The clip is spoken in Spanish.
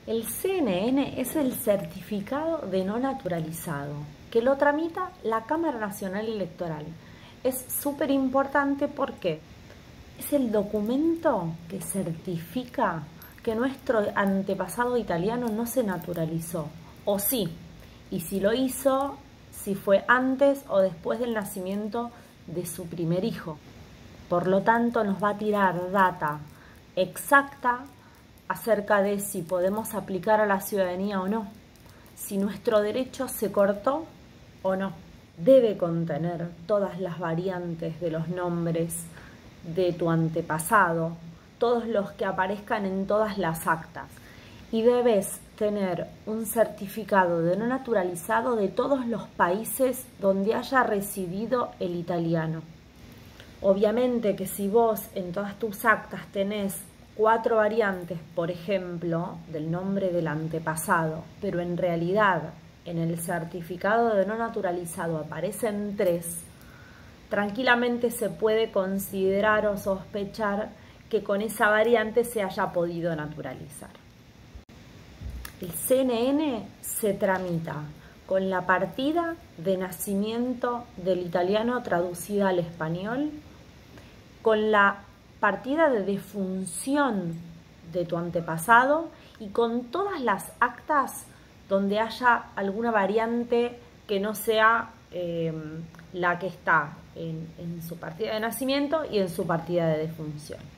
El CNN es el certificado de no naturalizado, que lo tramita la Cámara Nacional Electoral. Es súper importante porque es el documento que certifica que nuestro antepasado italiano no se naturalizó, o sí, y si lo hizo, si fue antes o después del nacimiento de su primer hijo. Por lo tanto, nos va a tirar data exacta acerca de si podemos aplicar a la ciudadanía o no, si nuestro derecho se cortó o no. Debe contener todas las variantes de los nombres de tu antepasado, todos los que aparezcan en todas las actas, y debes tener un certificado de no naturalizado de todos los países donde haya residido el italiano. Obviamente que si vos en todas tus actas tenés 4 variantes, por ejemplo, del nombre del antepasado, pero en realidad en el certificado de no naturalizado aparecen 3, tranquilamente se puede considerar o sospechar que con esa variante se haya podido naturalizar. El CNN se tramita con la partida de nacimiento del italiano traducida al español, con la partida de defunción de tu antepasado y con todas las actas donde haya alguna variante que no sea la que está en su partida de nacimiento y en su partida de defunción.